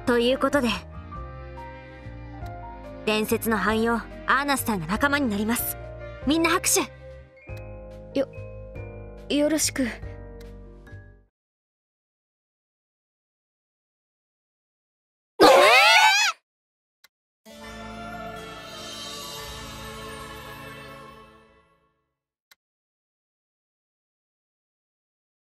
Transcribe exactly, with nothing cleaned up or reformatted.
ということで伝説の汎用アーナスさんが仲間になります。みんな拍手。 よよろしく。